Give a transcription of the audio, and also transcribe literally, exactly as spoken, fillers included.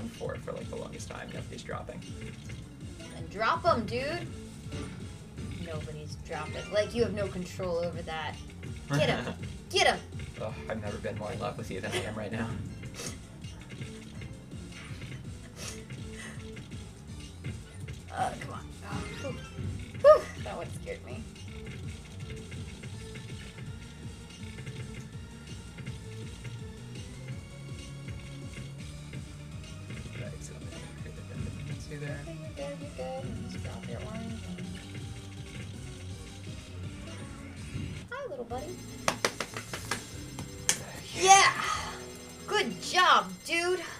going for for like the longest time. Nobody's dropping. And drop them, dude. Nobody's dropping. Like, you have no control over that. Get him. Get him. Oh, I've never been more in love with you than I am right now. Uh, come on. Oh, whew. Whew. That one scared me. Right, so I'm gonna create a dependency there. Okay, you're good, you're good. Just drop your orange. And... Hi, little buddy. Yeah! Good job, dude!